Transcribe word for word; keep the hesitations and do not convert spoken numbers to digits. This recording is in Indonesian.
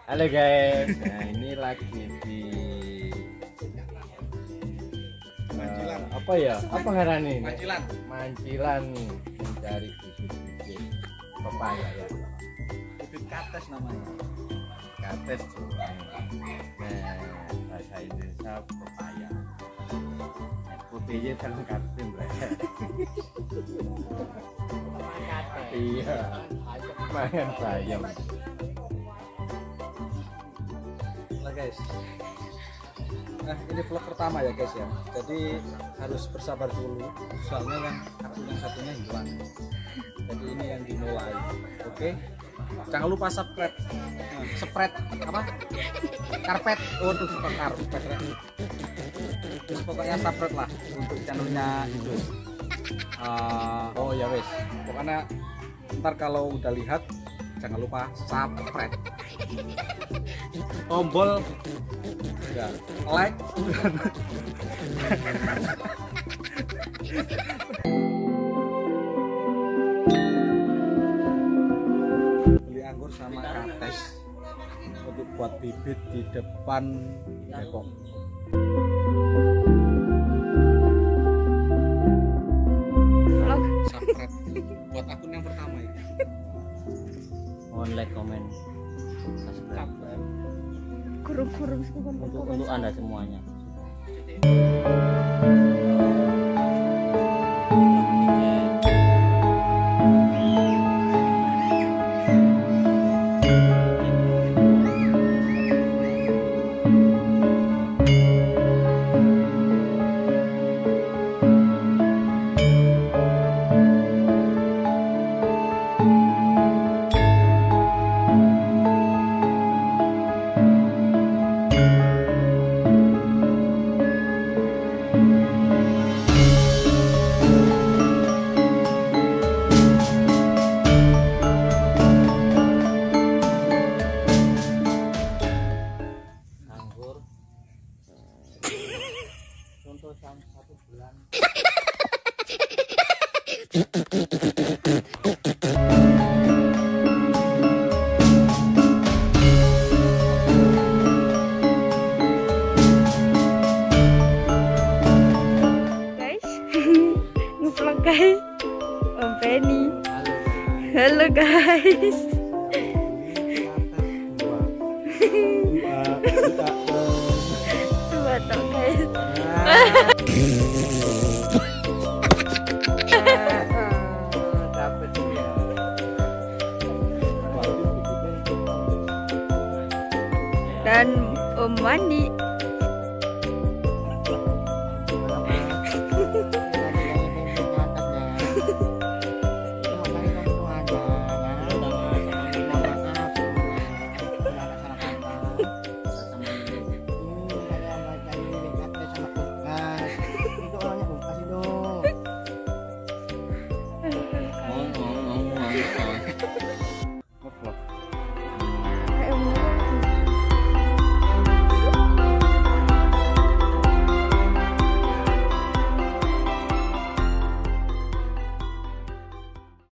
Halo guys, nah ini lagi di Mancilan. uh, apa ya? Apa ngarani? Mancilan. Mancilan mencari bibit-bibit pepaya ya. Bibit kates namanya. Kates. Nah, bahasa Indonesia pepaya. Pepaya kan kates, Bre. Iya. Makan bayam. Lah guys. Nah, ini vlog pertama ya guys ya. Jadi harus bersabar dulu. Soalnya kan akun yang satunya hilang. Jadi ini yang dimulai. Oke. Jangan lupa subscribe. Nah, spread apa? Karpet. Oh, tuh suka karpet. Terus pokoknya subscribe lah untuk channelnya itu. Uh, oh ya wes. Pokoknya ntar kalau udah lihat jangan lupa subscribe. Tombol ya, like. Beli anggur sama kates untuk buat bibit di depan Depok. Vlog. Subscribe buat akun yang pertama ya. Mohon like, comment, subscribe Kurung-kurung semua untuk untuk Anda semuanya. Anggur contoh selama satu bulan. guys. Ngevlog guys. Om Penny. Halo guys. Coba toh guys. Dapat ya. Dan Om Mandi.